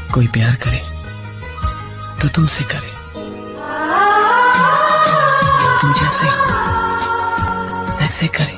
कोई प्यार करे तो तुमसे करे, तुम जैसे ऐसे करे।